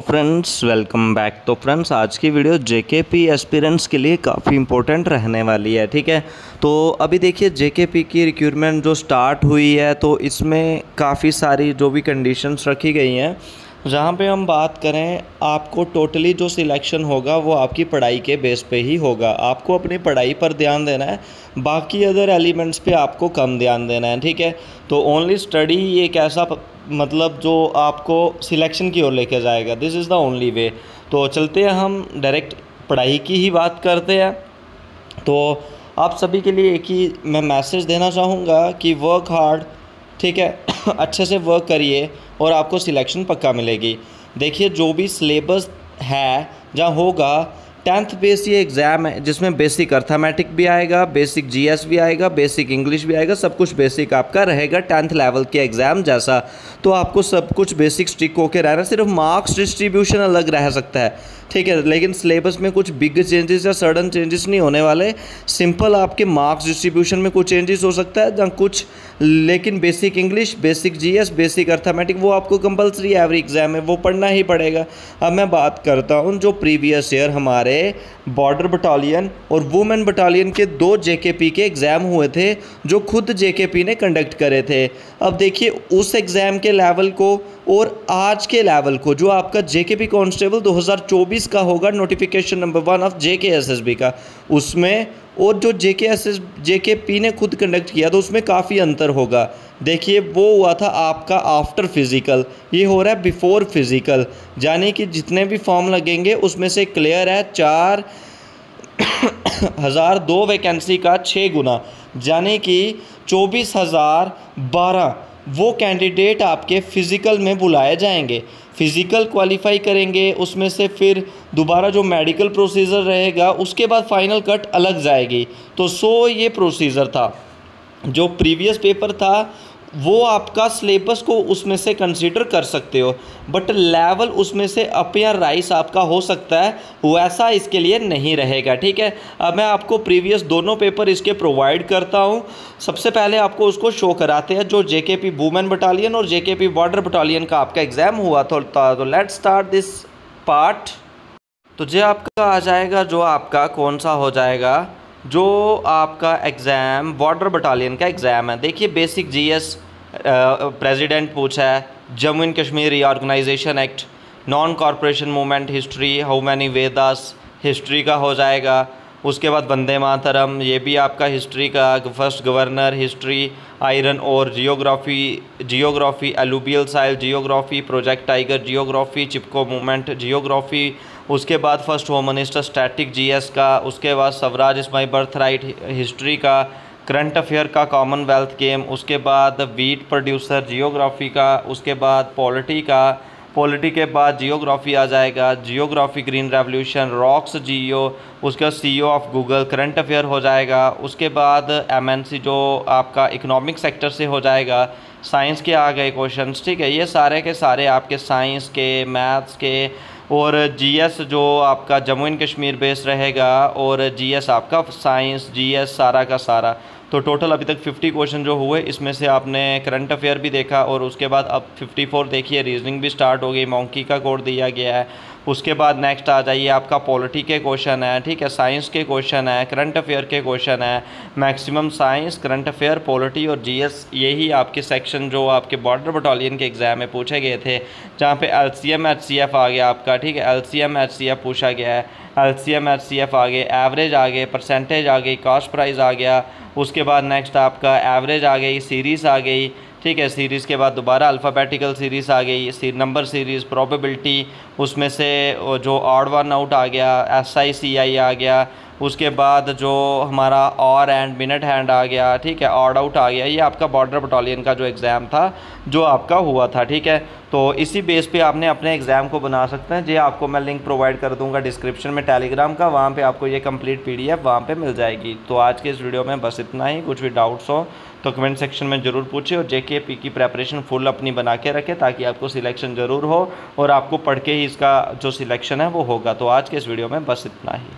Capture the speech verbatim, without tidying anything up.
Friends welcome back. तो friends आज की वीडियो जेकेपी एस्पिरेंट्स के लिए काफ़ी इंपॉर्टेंट रहने वाली है। ठीक है, तो अभी देखिए जेकेपी की रिक्रूटमेंट जो स्टार्ट हुई है तो इसमें काफ़ी सारी जो भी कंडीशंस रखी गई हैं, जहाँ पे हम बात करें आपको टोटली जो सिलेक्शन होगा वो आपकी पढ़ाई के बेस पे ही होगा। आपको अपनी पढ़ाई पर ध्यान देना है, बाकी अदर एलिमेंट्स पे आपको कम ध्यान देना है। ठीक है, तो ओनली स्टडी एक ऐसा मतलब जो आपको सिलेक्शन की ओर लेके जाएगा, this is the only way. तो चलते हैं हम डायरेक्ट पढ़ाई की ही बात करते हैं। तो आप सभी के लिए एक ही मैं मैसेज देना चाहूँगा कि वर्क हार्ड, ठीक है अच्छे से वर्क करिए और आपको सिलेक्शन पक्का मिलेगी। देखिए जो भी सिलेबस है जहाँ होगा, टेंथ बेस ये एग्ज़ाम है जिसमें बेसिक अर्थमेटिक भी आएगा, बेसिक जीएस भी आएगा, बेसिक इंग्लिश भी आएगा, सब कुछ बेसिक आपका रहेगा टेंथ लेवल के एग्ज़ाम जैसा। तो आपको सब कुछ बेसिक स्टिक होके रहना, सिर्फ मार्क्स डिस्ट्रीब्यूशन अलग रह सकता है। ठीक है, लेकिन सिलेबस में कुछ बिग चेंजेस या सडन चेंजेस नहीं होने वाले। सिंपल आपके मार्क्स डिस्ट्रीब्यूशन में कुछ चेंजेस हो सकता है जहाँ कुछ, लेकिन basic English, basic GS, basic arithmetic वो आपको कंपलसरी एवरी एग्ज़ाम में वो पढ़ना ही पड़ेगा। अब मैं बात करता हूँ जो प्रीवियस ईयर हमारे बॉर्डर बटालियन और वुमेन बटालियन के दो जेकेपी के एग्ज़ाम हुए थे जो खुद जेकेपी ने कंडक्ट करे थे। अब देखिए उस एग्ज़ाम के लेवल को और आज के लेवल को, जो आपका जेकेपी कांस्टेबल दो हज़ार चौबीस का होगा, notification number one of JKSSB का, उसमें और जो जेकेएसएस जेकेपी ने खुद कंडक्ट किया तो उसमें काफ़ी अंतर होगा। देखिए वो हुआ था आपका आफ्टर फिज़िकल, ये हो रहा है बिफोर फिज़िकल, यानी कि जितने भी फॉर्म लगेंगे उसमें से क्लियर है चार हज़ार दो वैकेंसी का छः गुना, यानी कि चौबीस हज़ार बारह वो कैंडिडेट आपके फ़िज़िकल में बुलाए जाएंगे। फ़िज़िकल क्वालिफाई करेंगे, उसमें से फिर दोबारा जो मेडिकल प्रोसीजर रहेगा उसके बाद फाइनल कट अलग जाएगी। तो सो ये प्रोसीजर था। जो प्रीवियस पेपर था वो आपका सिलेबस को उसमें से कंसीडर कर सकते हो, बट लेवल उसमें से अप या राइस आपका हो सकता है, वैसा इसके लिए नहीं रहेगा। ठीक है, अब मैं आपको प्रीवियस दोनों पेपर इसके प्रोवाइड करता हूँ। सबसे पहले आपको उसको शो कराते हैं जो जेकेपी वुमेन बटालियन और जेकेपी बॉर्डर बटालियन का आपका एग्ज़ाम हुआ था। तो लेट्स स्टार्ट दिस पार्ट। तो जो आपका आ जाएगा, जो आपका कौन सा हो जाएगा, जो आपका एग्ज़ाम बॉर्डर बटालियन का एग्ज़ाम है। देखिए बेसिक जीएस प्रेसिडेंट पूछा है, Jammu and Kashmir reorganisation act, non corporation movement history, how many Vedas history का हो जाएगा। उसके बाद वंदे मातरम, ये भी आपका हिस्ट्री का, फर्स्ट गवर्नर हिस्ट्री, आयरन और जियोग्राफी जियोग्राफी एलुबियल soil geography, project tiger geography, Chipko movement geography. उसके बाद first home minister static GS का। उसके बाद swaraj is my birth right history का, करंट अफेयर का, कॉमनवेल्थ गेम। उसके बाद वीट प्रोड्यूसर जियोग्राफी का। उसके बाद पॉलिटी का, पॉलिटी के बाद जियोग्राफी आ जाएगा, geography green revolution, rocks geo. उसके बाद CEO of Google, current affair हो जाएगा। उसके बाद एमएनसी जो आपका इकोनॉमिक सेक्टर से हो जाएगा। साइंस के आ गए क्वेश्चंस। ठीक है, ये सारे के सारे आपके साइंस के, मैथ्स के, और जीएस जो आपका जम्मू एंड कश्मीर बेस रहेगा, और जीएस आपका साइंस जीएस सारा का सारा। तो टोटल अभी तक पचास क्वेश्चन जो हुए, इसमें से आपने करंट अफेयर भी देखा, और उसके बाद अब चौवन देखिए रीजनिंग भी स्टार्ट हो गई, मॉन्की का कोड दिया गया है। उसके बाद नेक्स्ट आ जाइए आपका पॉलिटी के क्वेश्चन है, ठीक है, साइंस के क्वेश्चन है, करंट अफेयर के क्वेश्चन है। Maximum science, current affair, polity और जीएस, यही आपके सेक्शन जो आपके बॉर्डर बटालियन के एग्ज़ाम में पूछे गए थे, जहाँ पे एलसीएम एचसीएफ आ गया आपका। ठीक है, एलसीएम एचसीएफ पूछा गया है, एलसीएम एचसीएफ आ गए, एवरेज आ गए, परसेंटेज आ गई, कॉस्ट प्राइस आ गया। उसके बाद नेक्स्ट आपका एवरेज आ गई, सीरीज़ आ गई। ठीक है, सीरीज़ के बाद दोबारा अल्फ़ाबेटिकल सीरीज़ आ गई, सी नंबर सीरीज़, प्रोबेबिलिटी, उसमें से जो ऑड वन आउट आ गया, एस आई सी आई आ गया। उसके बाद जो हमारा और एंड मिनट हैंड आ गया। ठीक है, ऑड आउट आ गया। ये आपका बॉर्डर बटालियन का जो एग्ज़ाम था जो आपका हुआ था। ठीक है, तो इसी बेस पे आपने अपने एग्ज़ाम को बना सकते हैं। ये आपको मैं लिंक प्रोवाइड कर दूंगा डिस्क्रिप्शन में टेलीग्राम का, वहाँ पे आपको ये कंप्लीट पीडीएफ वहाँ पे मिल जाएगी। तो आज के इस वीडियो में बस इतना ही। कुछ भी डाउट्स हो तो कमेंट सेक्शन में ज़रूर पूछिए, और जेकेपी की प्रेपरेशन फुल अपनी बना के रखें ताकि आपको सिलेक्शन ज़रूर हो, और आपको पढ़ के ही इसका जो सिलेक्शन है वो होगा। तो आज के इस वीडियो में बस इतना ही।